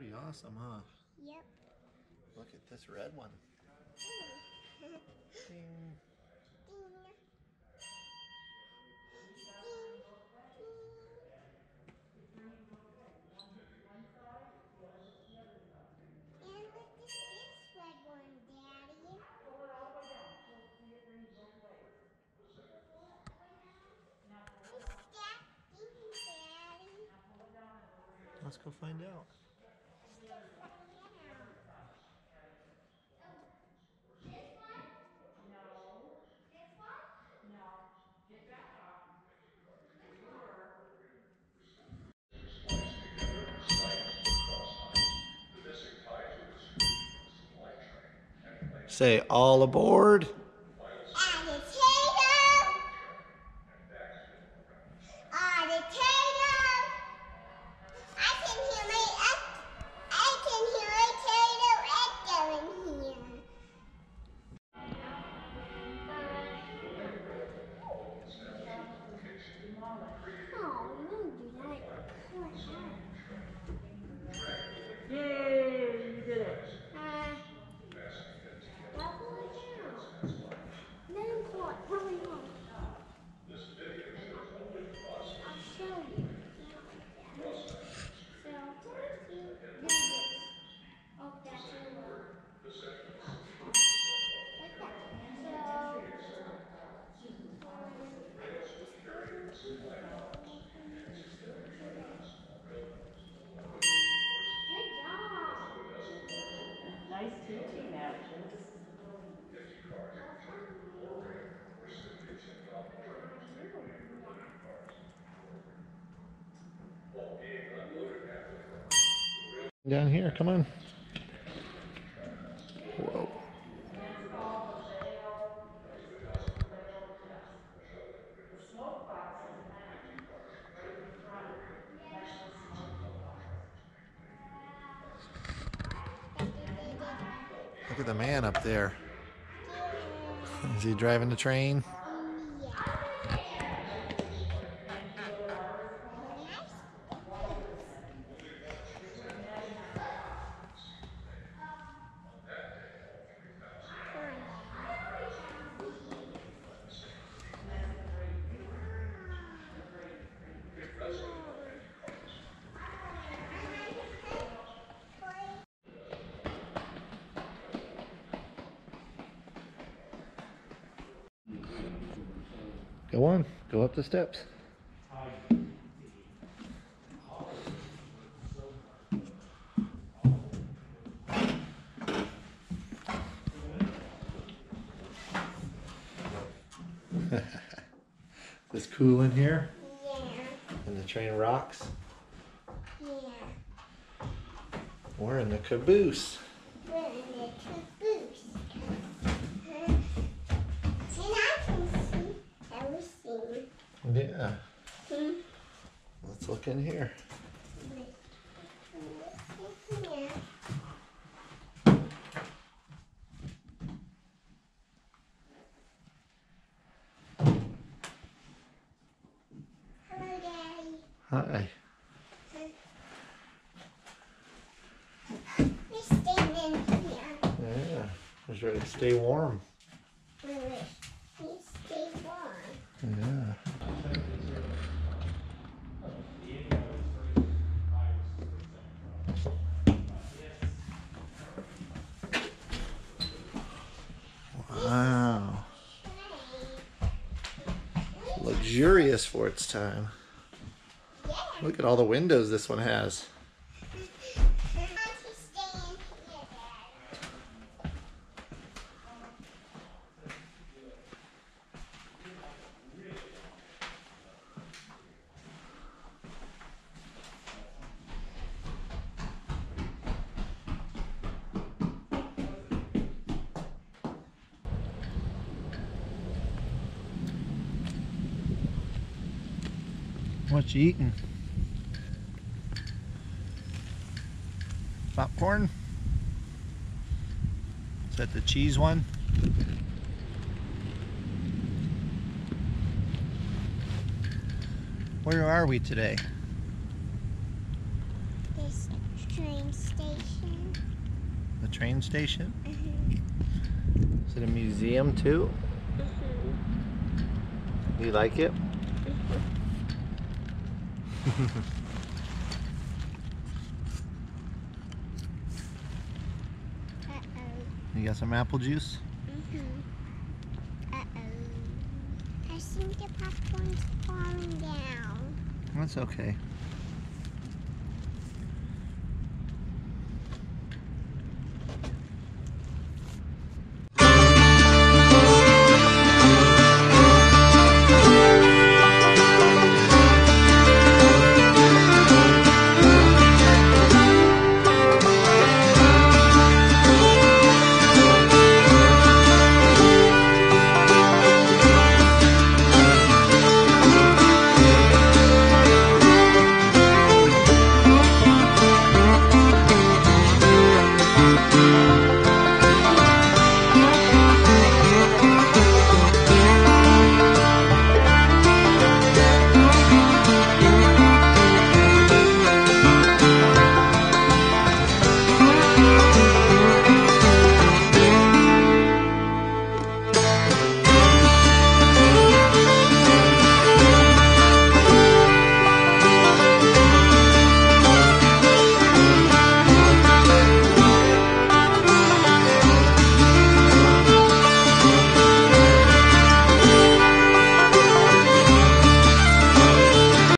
Pretty awesome, huh? Yep. Look at this red one. Ding. Ding. And look at this red one, Daddy. Pull it all the way down. You'll see it green both ways. Pull it all the way down? Now pull it down. Daddy. Now pull it down and over here. Let's go find out. This one? No. This one? No. Get back up. Say all aboard. Nice TT matches. Down here, come on. Whoa. Look at the man up there. Is he driving the train? Go on, go up the steps. Is this cool in here? Yeah. And the train rocks? Yeah. We're in the caboose. We're in the caboose. And I can see everything. Yeah. Let's look in here. Yeah. Hello, Daddy. Hi. We're staying in here. Yeah. Just ready to stay warm. We stay warm. Yeah. Wow. Luxurious for its time. Yeah. Look at all the windows this one has. What you eating? Popcorn? Is that the cheese one? Where are we today? This train station. The train station? Mm-hmm. Is it a museum too? Mm-hmm. You like it? Uh-oh. You got some apple juice? Mm-hmm. Uh-oh. I think the popcorn's falling down. That's okay.